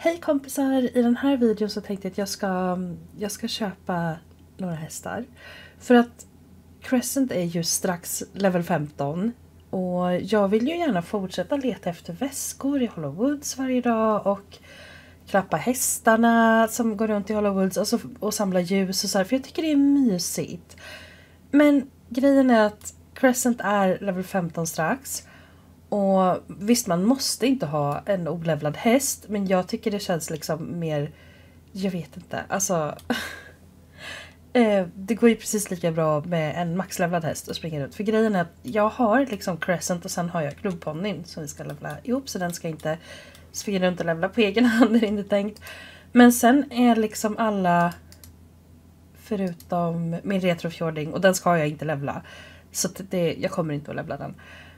Hej kompisar, i den här videon så tänkte jag att jag ska köpa några hästar. För att Crescent är ju strax level 15 och jag vill ju gärna fortsätta leta efter väskor i Hollow Woods varje dag och klappa hästarna som går runt i Hollow Woods och samla ljus och så här, för jag tycker det är mysigt. Men grejen är att Crescent är level 15 strax. Och visst, man måste inte ha en olevlad häst, men jag tycker det känns liksom mer, jag vet inte, alltså det går ju precis lika bra med en maxlevlad häst att springa runt. För grejen är att jag har liksom Crescent och sen har jag klubbponnyn som vi ska levla ihop, så den ska inte springa runt och levla på egen hand, det är inte tänkt. Men sen är liksom alla förutom min retrofjording, och den ska jag inte levla, så jag kommer inte att levla den.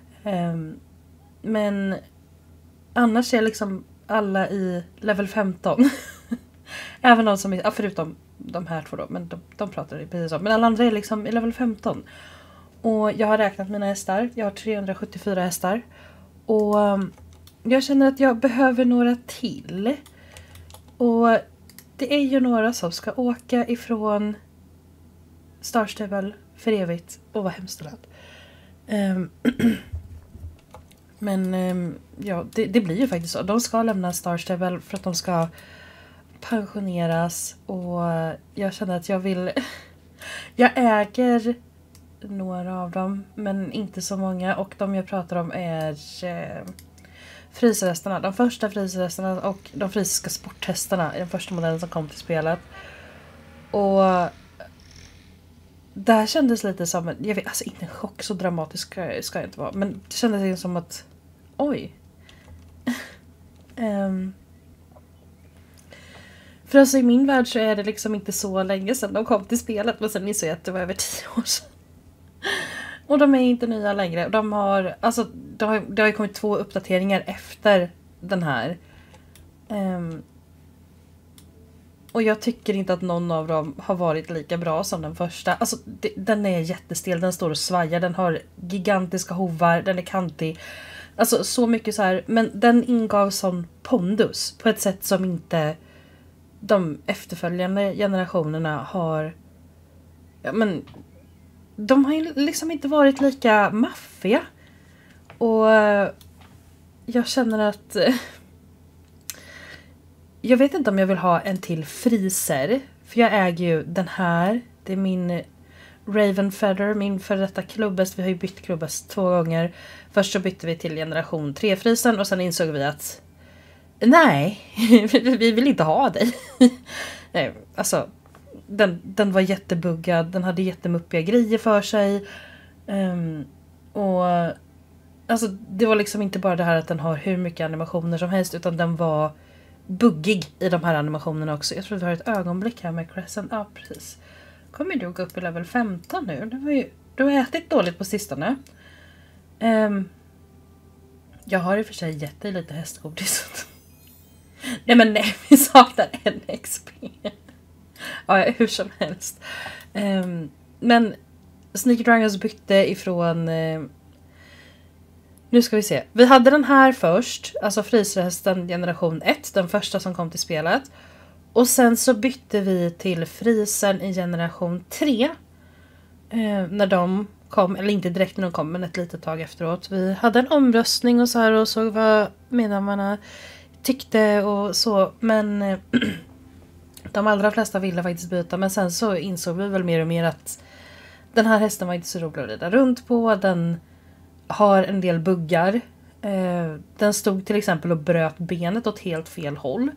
Men annars är liksom alla i level 15. Även de som är, förutom de här två då, men de pratar ju precis om. Men alla andra är liksom i level 15. Och jag har räknat mina hästar. Jag har 374 hästar. Och jag känner att jag behöver några till. Och det är ju några som ska åka ifrån Star Stable för evigt. Och vad hemskt det lät. Men ja, det blir ju faktiskt så. De ska lämna Star Stable för att de ska pensioneras. Och jag känner att jag vill... Jag äger några av dem, men inte så många. Och de jag pratar om är frysrhästarna. De första frysrhästarna och de fysiska sporthästarna i den första modellen som kom till spelet. Och det här kändes lite som, jag vet, alltså inte en chock, så dramatisk ska jag inte vara. Men det kändes som att, oj. För alltså i min värld så är det liksom inte så länge sedan de kom till spelet. Men sen insåg jag att det var över 10 år sedan. Och de är inte nya längre. De har, alltså det har ju kommit 2 uppdateringar efter den här. Och jag tycker inte att någon av dem har varit lika bra som den första. Alltså den är jättestel, den står och svajar, den har gigantiska hovar, den är kantig. Alltså så mycket så här, men den ingav sån pondus på ett sätt som inte de efterföljande generationerna har. Ja, men de har ju liksom inte varit lika maffiga. Och jag känner att jag vet inte om jag vill ha en till friser. För jag äger ju den här. Det är min Raven Feather, min för detta klubbest. Vi har ju bytt klubbest 2 gånger. Först så bytte vi till generation 3-frisen och sen insåg vi att nej, vi vill inte ha dig. Nej, alltså den var jättebuggad. Den hade jättemuppiga grejer för sig. Och alltså det var liksom inte bara det här att den har hur mycket animationer som helst, utan den var buggig i de här animationerna också. Jag tror det var ett ögonblick här med Crescent. Ja, precis. Kommer du gå upp i level 15 nu? Du har ätit dåligt på sistone. Jag har i och för sig gett dig lite hästgodis. nej, vi saknar en XP. Ja, hur som helst. Men Sneaky Dragons bytte ifrån... Nu ska vi se. Vi hade den här först. Alltså frysrhästen generation 1. Den första som kom till spelet. Och sen så bytte vi till frisen i generation 3. När de kom. Eller inte direkt när de kom, men ett litet tag efteråt. Vi hade en omröstning och så här och såg vad medlemmarna tyckte och så. Men de allra flesta ville faktiskt byta. Men sen så insåg vi väl mer och mer att den här hästen var inte så rolig att rida runt på. Den har en del buggar. Den stod till exempel och bröt benet åt helt fel håll.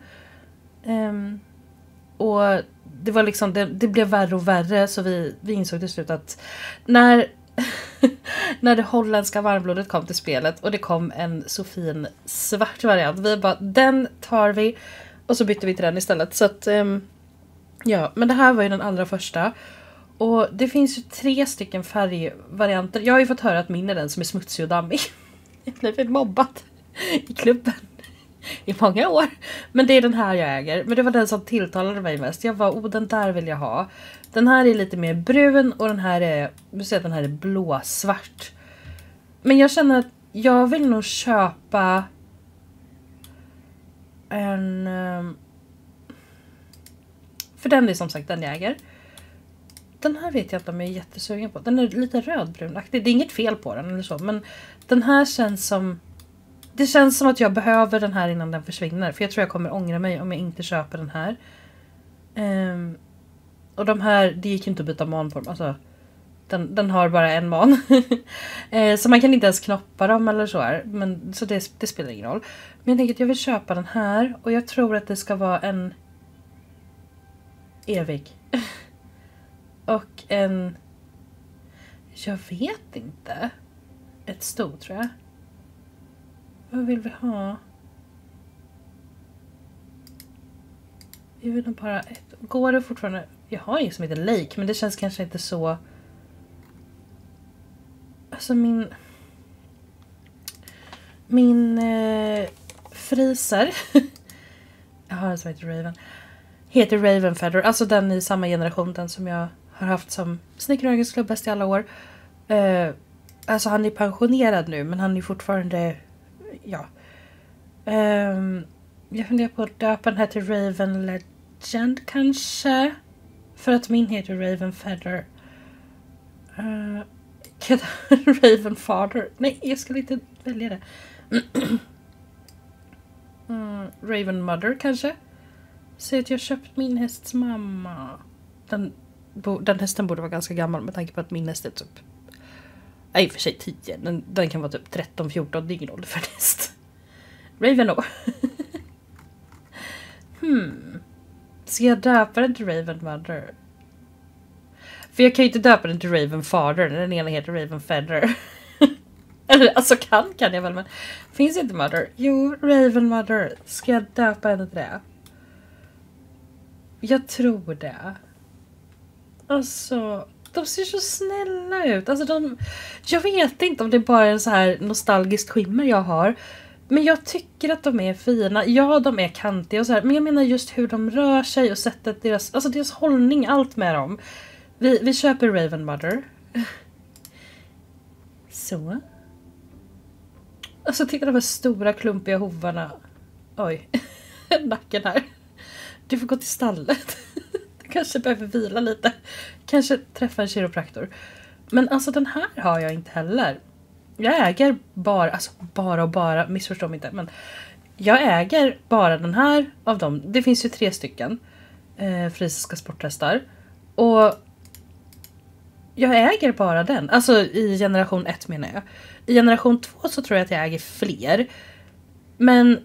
Och det var liksom, det blev värre och värre, så vi insåg till slut att när det holländska varmblodet kom till spelet och det kom en så fin svart variant, vi bara, den tar vi, och så bytte vi till den istället. Så att ja, men det här var ju den allra första. Och det finns ju 3 stycken färgvarianter. Jag har ju fått höra att min är den som är smutsig och dammig. Jag blev blivit mobbad i klubben i många år. Men det är den här jag äger. Men det var den som tilltalade mig mest. Jag var, den där vill jag ha. Den här är lite mer brun och den här är blåsvart. Men jag känner att jag vill nog köpa... en... För den är som sagt den jag äger. Den här vet jag inte om jag är jättesugen på. Den är lite rödbrunaktig. Det är inget fel på den eller så. Men den här känns som... Det känns som att jag behöver den här innan den försvinner. För jag tror jag kommer ångra mig om jag inte köper den här. Och de här, det gick ju inte att byta man på dem. Alltså, den har bara en man. Så man kan inte ens knoppa dem eller så här. Men, så det spelar ingen roll. Men jag tänker att jag vill köpa den här. Och jag tror att det ska vara en... evig. Och en... Jag vet inte. Ett stort tror jag. Vad vill vi ha? Jag vill nog bara ett. Går det fortfarande? Jag har inget som heter Lake. Men det känns kanske inte så... Alltså min friser. Jag har en som heter Raven. Heter Raven Feather. Alltså den i samma generation. Den som jag har haft som Snickerögens klubbhäst i alla år. Alltså han är pensionerad nu. Men han är fortfarande... Ja. Jag funderar på att döpa den här till Raven Legend kanske. För att min heter Raven Feather. Raven Father. Nej, jag skulle inte välja det. Raven Mother kanske. Säg att jag köpt min hästs mamma. Den hästen borde vara ganska gammal med tanke på att min häst är typ... Nej, för sig 10. Den kan vara typ 13-14. Det är ingen ålder för en häst. Raven då. Ska jag döpa den till Raven Mother? För jag kan ju inte döpa den till Raven Father. Den ena heter Raven Feather. Eller alltså kan jag väl, men finns inte Mother? Jo, Raven Mother. Ska jag döpa henne till det? Jag tror det. Alltså, de ser så snälla ut. Alltså jag vet inte om det är bara en så här nostalgisk skimmer jag har. Men jag tycker att de är fina. Ja, de är kantiga och så här. Men jag menar just hur de rör sig och sättet deras hållning, allt med dem. Vi köper Raven Mother. Så. Alltså titta de här stora klumpiga hovarna. Oj. Nacken här. Du får gå till stallet. Du kanske behöver vila lite. Kanske träffa en kiropraktor. Men alltså den här har jag inte heller. Jag äger bara, missförstå mig inte. Men jag äger bara den här av dem. Det finns ju 3 stycken frisiska sporthästar. Och jag äger bara den. Alltså i generation 1 menar jag. I generation 2 så tror jag att jag äger fler. Men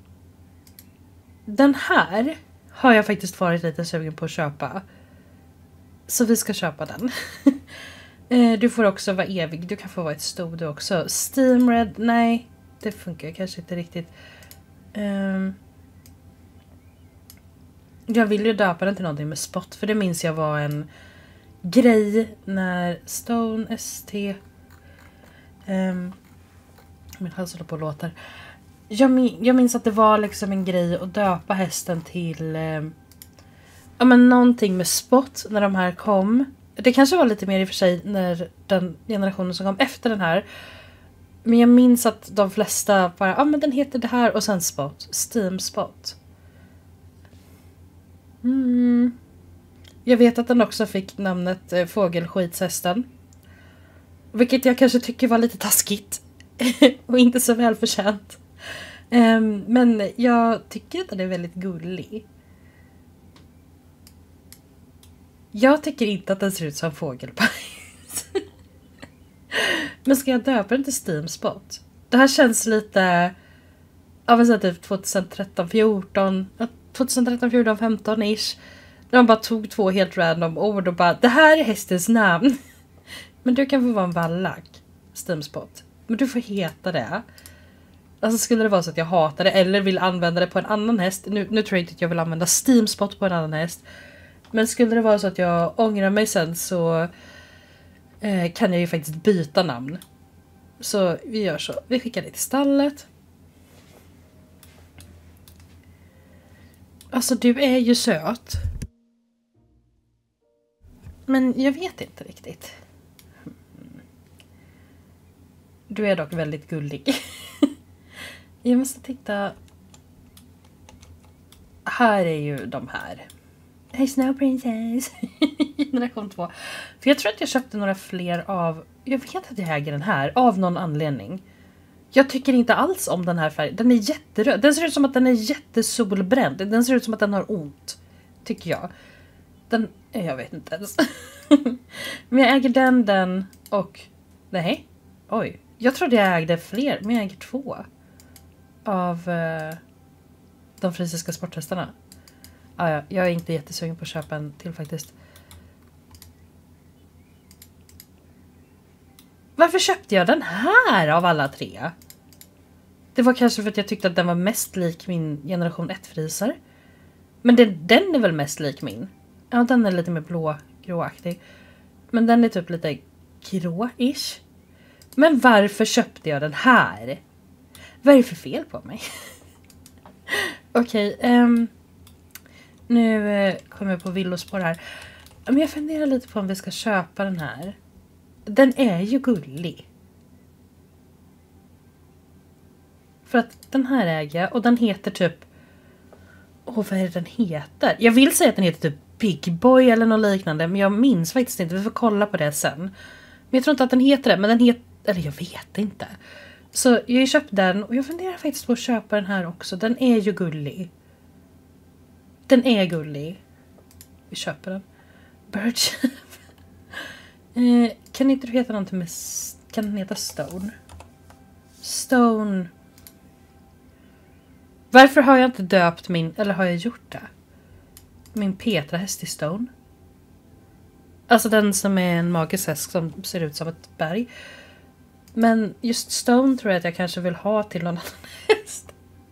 den här har jag faktiskt varit lite sugen på att köpa. Så vi ska köpa den. Du får också vara evig. Du kan få vara ett stod också. Steam Red, nej. Det funkar kanske inte riktigt. Jag vill ju döpa den till någonting med spot. För det minns jag var en grej när Stone ST... min hals håller på och låter. Jag minns att det var liksom en grej att döpa hästen till... ja men någonting med spot när de här kom. Det kanske var lite mer i och för sig när den generationen som kom efter den här. Men jag minns att de flesta bara, men den heter det här och sen spot. Steam spot. Jag vet att den också fick namnet Fågelskitshästen. Vilket jag kanske tycker var lite taskigt. Och inte så välförtjänt. Men jag tycker att den är väldigt gullig. Jag tycker inte att den ser ut som fågelbajs. Men ska jag döpa den till Steam Spot? Det här känns lite av en sån typ 2013-14 15-ish. När man bara tog 2 helt random ord och bara, det här är hästens namn. Men du kan få vara en vallack. Steam Spot. Men du får heta det. Alltså skulle det vara så att jag hatar det eller vill använda det på en annan häst. Nu tror jag inte att jag vill använda Steam Spot på en annan häst. Men skulle det vara så att jag ångrar mig sen så kan jag ju faktiskt byta namn. Så vi gör så. Vi skickar det till stallet. Alltså du är ju söt. Men jag vet inte riktigt. Du är dock väldigt gullig. Jag måste titta. här är ju de här. Hey Snow Princess. Generation 2. För jag tror att jag köpte några fler av... Jag vet att jag äger den här av någon anledning. Jag tycker inte alls om den här färgen. Den är jätteröd. Den ser ut som att den är jättesolbränd. Den ser ut som att den har ont. Tycker jag. Den... Jag vet inte ens. Men jag äger den och... Nej. Oj. Jag trodde jag ägde fler. Men jag äger 2. Av de fysiska sporthästarna. Ja, jag är inte jättesugen på att köpa en till faktiskt. Varför köpte jag den här av alla 3? Det var kanske för att jag tyckte att den var mest lik min generation 1-friser. Men den är väl mest lik min. Ja, den är lite mer gråaktig. Men den är typ lite grå-ish. Men varför köpte jag den här? Vad är det för fel på mig? Okej, nu kommer jag på villospår här. Men jag funderar lite på om vi ska köpa den här. Den är ju gullig. För att den här äger jag och den heter typ... vad är det den heter? Jag vill säga att den heter typ Big Boy eller något liknande. Men jag minns faktiskt inte. Vi får kolla på det sen. Men jag tror inte att den heter det. Men den heter... Eller jag vet inte. Så jag har ju köpt den. Och jag funderar faktiskt på att köpa den här också. Den är ju gullig. Den är gullig. Vi köper den. Birch. Kan inte du heta någonting med... Kan den heta Stone? Stone. Varför har jag inte döpt min... Eller har jag gjort det? Min Petra-häst i Stone. Alltså den som är en magisk häst som ser ut som ett berg. Men just Stone tror jag att jag kanske vill ha till någon annan häst.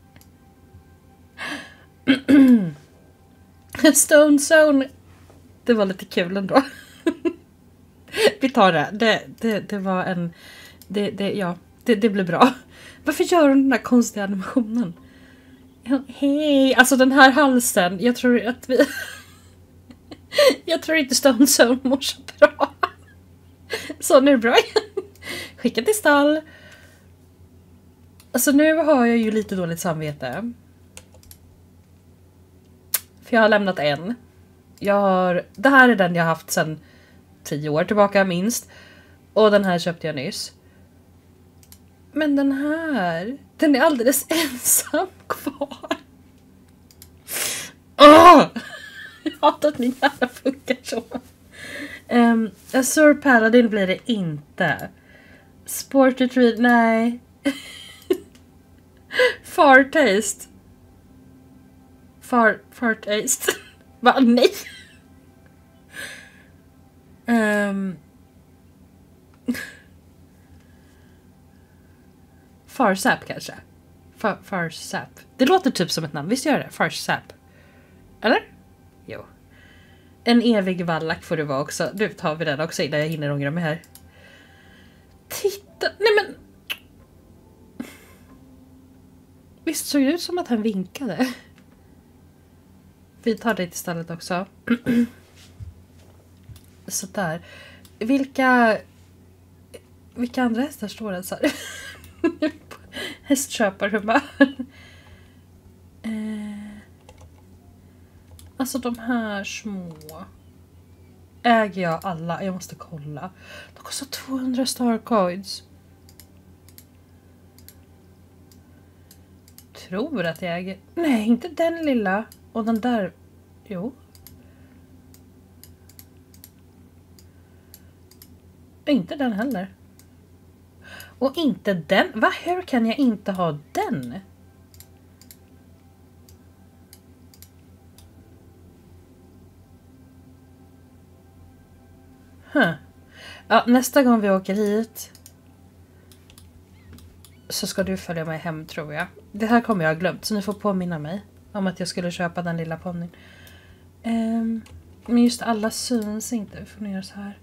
Stone Zone. Det var lite kul ändå. Vi tar det. Det var en... Det blir bra. Varför gör hon den här konstiga animationen? Hej, alltså den här halsen. Jag tror att vi... jag tror inte Stone Zone mår så bra. Så nu är det bra igen. Skicka till stall. Alltså nu har jag ju lite dåligt samvete. För jag har lämnat en. Det här är den jag har haft sedan 10 år tillbaka minst. Och den här köpte jag nyss. Men den här... Den är alldeles ensam kvar. Åh! Jag hatar att min hjärna funkar så. Azure Paladin blir det inte. Sport Retreat, nej. Far Taste. Far Taste. Va? Nej. Farsap kanske. Farsap. Det låter typ som ett namn. Visst gör det? Farsap. Eller? Jo. En evig vallack får det vara också. Nu tar vi den också innan jag hinner ångra mig här. Titta. Nej men. Visst såg det ut som att han vinkade. Vi tar det till stallet också. Så där. Vilka andra hästar står det så här? Hästköparhumör. Alltså de här små. Äger jag alla? Jag måste kolla. De kostar 200 starcoins. Tror att jag äger... Nej, inte den lilla. Och den där... Jo. Inte den heller. Och inte den. Va? Hur kan jag inte ha den? Ja, nästa gång vi åker hit så ska du följa mig hem, tror jag. Det här kommer jag ha glömt, så ni får påminna mig om att jag skulle köpa den lilla ponnyn. Men just alla syns inte. Vi får göra så här.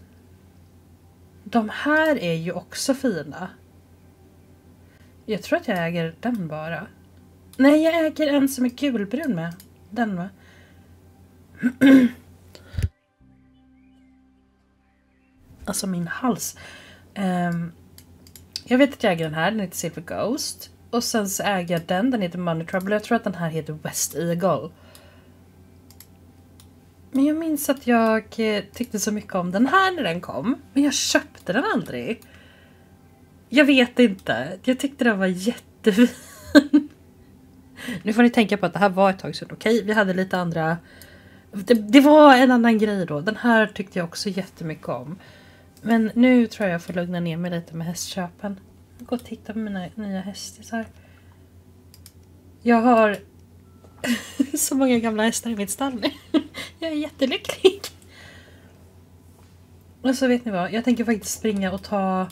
De här är ju också fina. Jag tror att jag äger den bara. Nej, jag äger en som är gulbrun med. Den, va? Alltså min hals. Jag vet att jag äger den här. Den heter Silver Ghost. Och sen så äger jag den heter Money Trouble. Jag tror att den här heter West Eagle. Men jag minns att jag tyckte så mycket om den här när den kom. Men jag köpte den aldrig. Jag vet inte. Jag tyckte den var jättefin. Nu får ni tänka på att det här var ett tag sedan. Okej, vi hade lite andra... Det var en annan grej då. Den här tyckte jag också jättemycket om. Men nu tror jag får lugna ner mig lite med hästköpen. Jag går och tittar på mina nya hästisar. Jag har så många gamla hästar i mitt stall nu. Jag är jättelycklig. Och så vet ni vad, jag tänker faktiskt springa och ta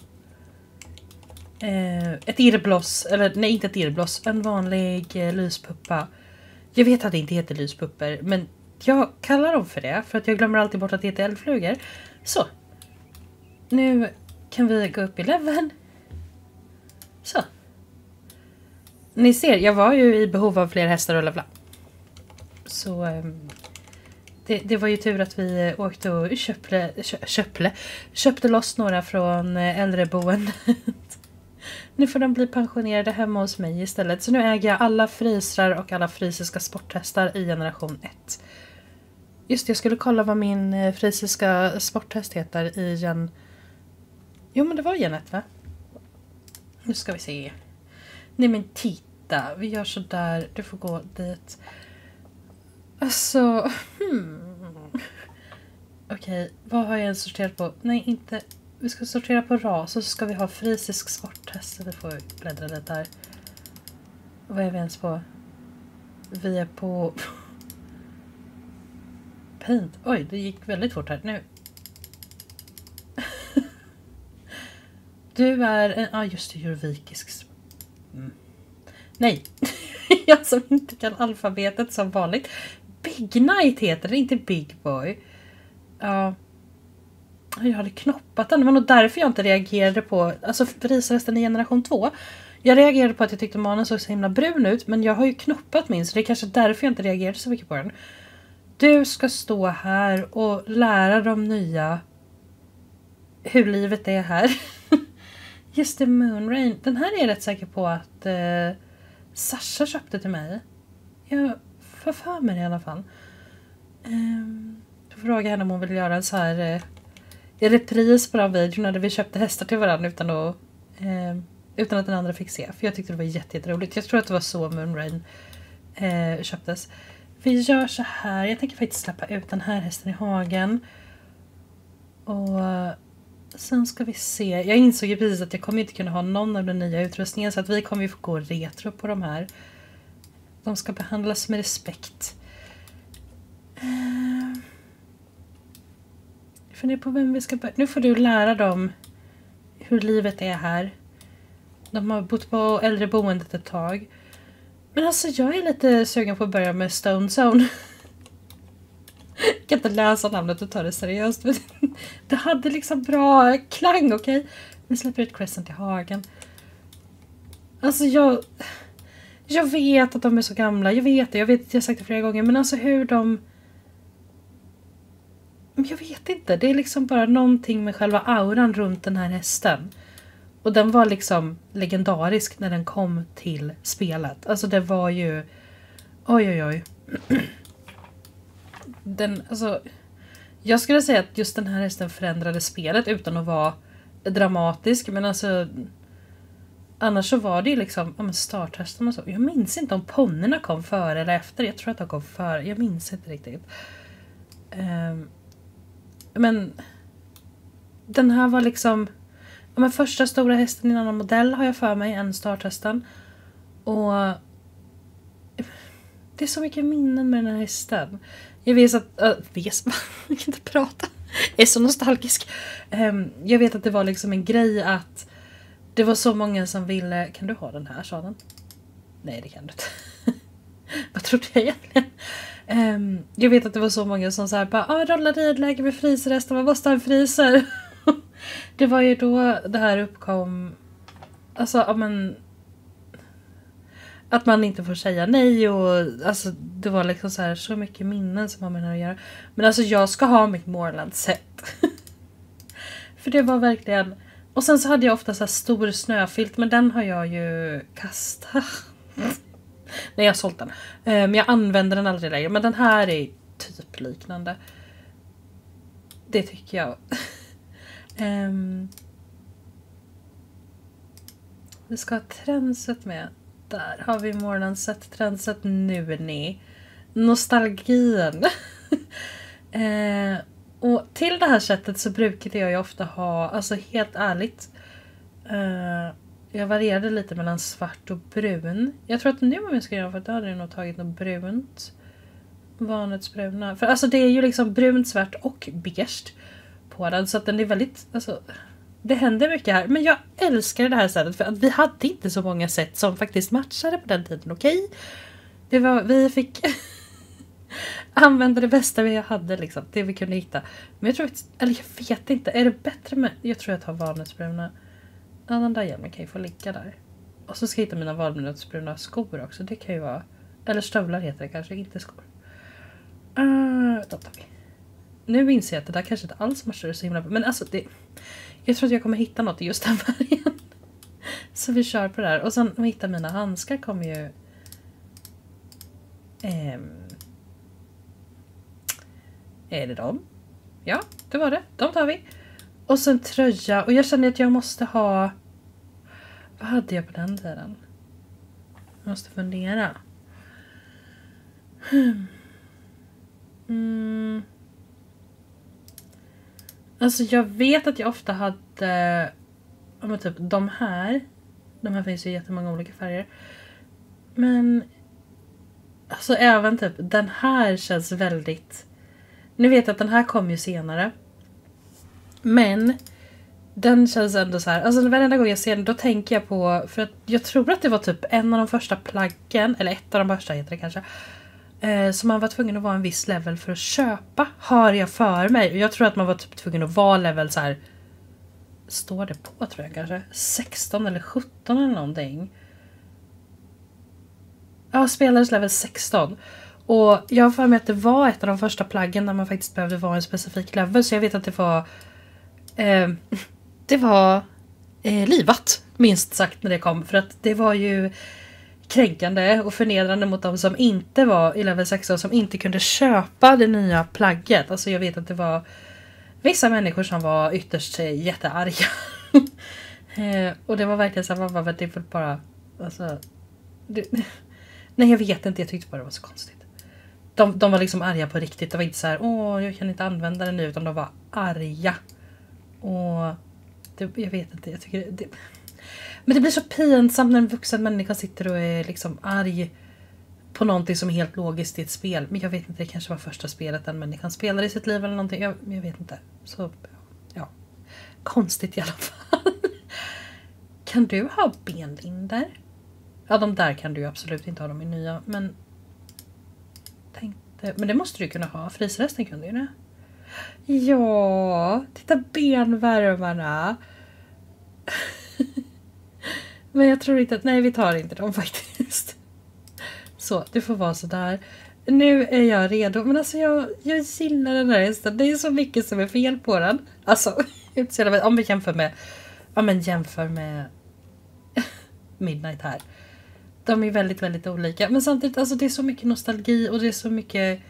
ett irrbloss. Eller nej, inte ett irrbloss. En vanlig lyspuppa. Jag vet att det inte heter lyspupper, men jag kallar dem för det. För att jag glömmer alltid bort att det heter eldflugor. Så. Nu kan vi gå upp i leveln. Så. Ni ser, jag var ju i behov av fler hästar och levla. Så det var ju tur att vi åkte och köpte loss några från äldreboendet. Nu får de bli pensionerade hemma hos mig istället. Så nu äger jag alla frysrar och alla fysiska sporthästar i generation 1. Just det, jag skulle kolla vad min fysiska sporthäst heter i gen... Jo, men det var gen 1, va? Nu ska vi se. Nej, men titta. Vi gör så där. Du får gå dit. Alltså... Okej, vad har jag ens sorterat på? Nej, inte... Vi ska sortera på ras och så ska vi ha fysisk sporthäst. Vi får bläddra lite här. Vad är vi ens på? Vi är på... Paint. Oj, det gick väldigt fort här nu. Du är en... Ja, just det, jurvikisk. Nej. Jag som inte kan alfabetet som vanligt. Big Knight heter det, inte Big Boy. Ja. Jag hade knoppat den. Det var nog därför jag inte reagerade på... Alltså, risresten i generation 2. Jag reagerade på att jag tyckte manen såg så himla brun ut. Men jag har ju knoppat min, så det är kanske därför jag inte reagerade så mycket på den. Du ska stå här och lära de nya hur livet är här. Just det, Moonrain. Den här är jag rätt säker på att Sasha köpte till mig. Jag får för mig det i alla fall. Jag får fråga henne om hon vill göra en så här repris på den videon där vi köpte hästar till varandra utan att den andra fick se. För jag tyckte det var jätteroligt. Jag tror att det var så Moonrain köptes. Vi gör så här. Jag tänker faktiskt släppa ut den här hästen i hagen. Och sen ska vi se. Jag insåg ju precis att jag kommer inte kunna ha någon av den nya utrustningen. Så att vi kommer ju få gå retro på de här. De ska behandlas med respekt. Jag funderar på vem vi ska börja. Nu får du lära dem hur livet är här. De har bott på äldreboendet ett tag. Men alltså jag är lite sugen på att börja med Stone Zone. Jag kan inte läsa namnet och ta det seriöst. Men det hade liksom bra klang, okej? Vi släpper ut Crescent i hagen. Alltså jag vet att de är så gamla. Jag vet att jag har sagt det flera gånger. Men alltså hur de... Jag vet inte. Det är liksom bara någonting med själva auran runt den här hästen. Och den var liksom legendarisk när den kom till spelet. Alltså det var ju... Oj. Alltså... Jag skulle säga att just den här hästen förändrade spelet utan att vara dramatisk. Men alltså... Annars så var det ju liksom... Ja, men starthästen och så. Jag minns inte om ponnerna kom före eller efter. Jag tror att de kom före. Jag minns inte riktigt. Men... Den här var liksom... Ja, men första stora hästen i en annan modell har jag för mig än starthästen. Och det är så mycket minnen med den här hästen. Jag vet att... jag kan inte prata. Jag är så nostalgisk. Jag vet att det var liksom en grej att det var så många som ville... Kan du ha den här, sa den? Nej, det kan du inte. Vad trodde jag egentligen? Jag vet att det var så många som så här bara... Rolla ridläge med fryserhästen. Vad måste ha en fryser? Det var ju då det här uppkom. Alltså, ja, men att man inte får säga nej. Och alltså, det var liksom så mycket minnen som har med det här att göra. Men alltså jag ska ha mitt Moorland-set. För det var verkligen Och sen så hade jag ofta så här stor snöfilt, men den har jag ju kastat. Nej, jag har sålt den. Men jag använder den aldrig längre. Men den här är typ liknande. Det tycker jag. Vi ska ha tränset med. Där har vi morgonset, tränset, nu är ni. Nostalgin. Och till det här sättet så brukade jag ju ofta ha, alltså helt ärligt, jag varierade lite mellan svart och brun. Jag tror att nu om jag ska göra, för då hade jag nog tagit något brunt. Vanlighetsbruna. För alltså det är ju liksom brunt, svart och beige på den. Så att den är väldigt, alltså det händer mycket här. Men jag älskar det här sättet för att vi hade inte så många sätt som faktiskt matchade på den tiden, okej? Det var, vi fick använda det bästa vi hade liksom, det vi kunde hitta. Men jag tror att, eller jag vet inte, är det bättre med, jag tror jag tar vanlighetsbruna. Ja, den där hjälmen kan ju få ligga där. Och så ska jag hitta mina vanlighetsbruna skor också, det kan ju vara, eller stövlar heter det kanske, inte skor. Då tar vi. Nu inser jag att det där kanske inte alls matchar så himla bra. Men alltså det, jag tror att jag kommer hitta något i just den färgen. Så vi kör på det här. Och sen om jag hittar mina handskar kommer ju är det dem? Ja, det var det. De tar vi. Och sen tröja. Och jag känner att jag måste ha, vad hade jag på den tiden? Jag måste fundera. Alltså jag vet att jag ofta hade, om typ de här finns ju jättemånga olika färger. Men alltså även typ den här känns väldigt, nu vet jag att den här kom ju senare. Men den känns ändå så här, alltså varenda gång jag ser den då tänker jag på, för att jag tror att det var typ en av de första plaggen, eller ett av de första heter det kanske, så man var tvungen att vara en viss level för att köpa, har jag för mig. Och jag tror att man var typ tvungen att vara level så här, står det på tror jag kanske 16 eller 17 eller någonting. Ja, spelades level 16. Och jag har för mig att det var ett av de första plaggen där man faktiskt behövde vara en specifik level. Så jag vet att det var livat, minst sagt, när det kom. För att det var ju kränkande och förnedrande mot dem som inte var i level 16, som inte kunde köpa det nya plagget. Alltså jag vet att det var vissa människor som var ytterst jättearga. Och det var verkligen så här, det var bara, alltså, nej jag vet inte, jag tyckte bara det var så konstigt. De var liksom arga på riktigt. Det var inte så här, jag kan inte använda det nu, utan de var arga. Och jag vet inte, jag tycker det. Men det blir så pinsamt när en vuxen människa sitter och är liksom arg på någonting som är helt logiskt i ett spel. Men jag vet inte, det kanske var första spelet den människan spelade i sitt liv eller någonting. Jag vet inte. Så, ja. Konstigt i alla fall. Kan du ha benlinder? Ja, de där kan du ju absolut inte ha, de är nya. Men det måste du kunna ha. Frysresten kunde ju det. Ja, titta benvärmarna. Men jag tror inte att, nej vi tar inte dem faktiskt. Så, det får vara så där. Nu är jag redo, men alltså jag gillar den här hästen. Det är så mycket som är fel på den. Alltså, om vi jämför med Midnight här. De är väldigt, väldigt olika. Men samtidigt, alltså det är så mycket nostalgi och det är så mycket,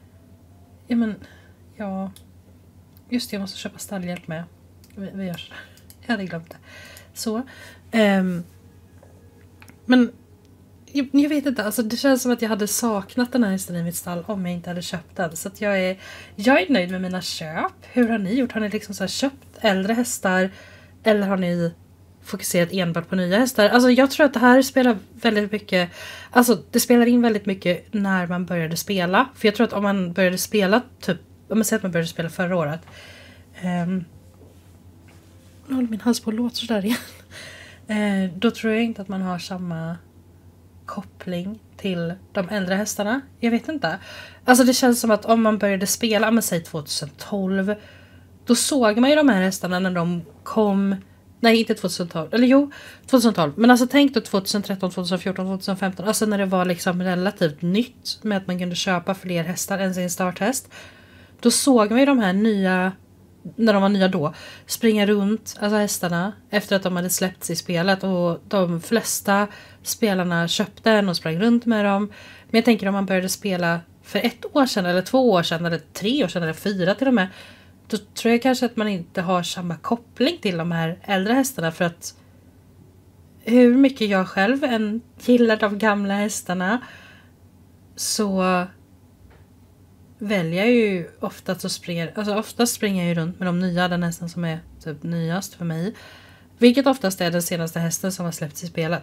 ja. Just det, jag måste köpa stallhjälp med. Vi gör så. Jag hade glömt det. Så. Men jag vet inte, alltså det känns som att jag hade saknat den här hästen i mitt stall om jag inte hade köpt den. Så att jag är nöjd med mina köp. Hur har ni gjort? Har ni liksom så här köpt äldre hästar? Eller har ni fokuserat enbart på nya hästar? Alltså jag tror att det här spelar väldigt mycket, alltså det spelar in väldigt mycket när man började spela. För jag tror att om man började spela typ, om man säger att man började spela förra året. Min hals på låt så där igen. Då tror jag inte att man har samma koppling till de äldre hästarna. Jag vet inte. Alltså det känns som att om man började spela, men säg 2012, då såg man ju de här hästarna när de kom. Nej, inte 2012. Eller jo, 2012. Men alltså tänk då 2013, 2014, 2015. Alltså när det var liksom relativt nytt med att man kunde köpa fler hästar än sin starthäst. Då såg man ju de här när de var nya då, springa runt, alltså hästarna, efter att de hade släppts i spelet. Och de flesta spelarna köpte en och sprang runt med dem. Men jag tänker om man började spela för 1 år sedan, eller 2 år sedan, eller 3 år sedan, eller 4 till och med. Då tror jag kanske att man inte har samma koppling till de här äldre hästarna. För att hur mycket jag själv än gillar de gamla hästarna, så väljer jag ju oftast springer jag ju runt med de nya, den hästen som är typ nyast för mig. Vilket oftast är den senaste hästen som har släppts i spelet.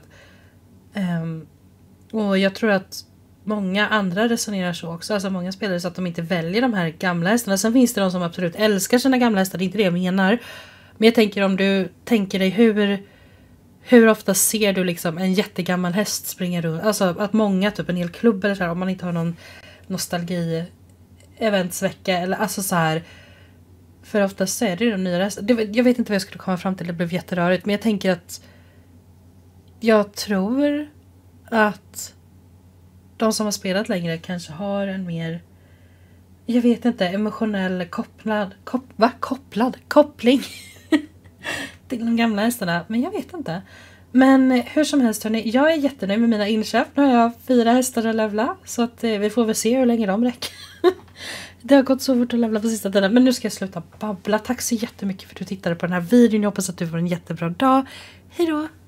Och jag tror att många andra resonerar så också. Alltså många spelare, så att de inte väljer de här gamla hästarna. Sen finns det de som absolut älskar sina gamla hästar, det är inte det jag menar. Men jag tänker, om du tänker dig hur ofta ser du liksom en jättegammal häst springa runt? Alltså att många, typ en hel klubb eller så här, om man inte har någon nostalgi eventsvecka eller alltså så här. För oftast så är det ju de nya hästar. Jag vet inte vad jag skulle komma fram till, det blev jätterörigt. Men jag tänker att jag tror att de som har spelat längre kanske har en mer, jag vet inte, emotionell koppling till de gamla hästarna. Men jag vet inte. Men hur som helst hörni, jag är jättenöjd med mina inköp. Nu har jag 4 hästar att levla. Så att vi får väl se hur länge de räcker. Det har gått så fort att levla på sista tiden. Men nu ska jag sluta babbla. Tack så jättemycket för att du tittade på den här videon. Jag hoppas att du får en jättebra dag. Hej då!